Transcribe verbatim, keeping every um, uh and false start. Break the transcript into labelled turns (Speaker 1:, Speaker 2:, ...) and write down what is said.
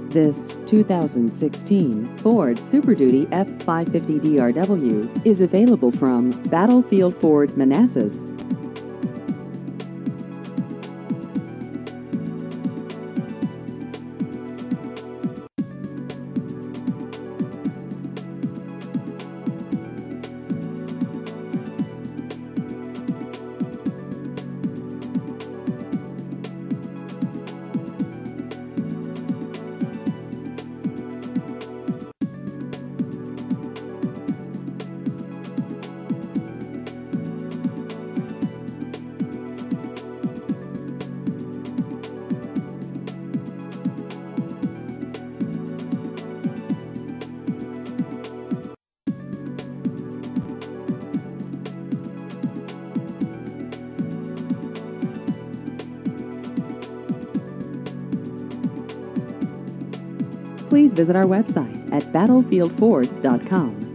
Speaker 1: This two thousand sixteen Ford Super Duty F five fifty D R W is available from Battlefield Ford Manassas. Please visit our website at battlefield ford dot com.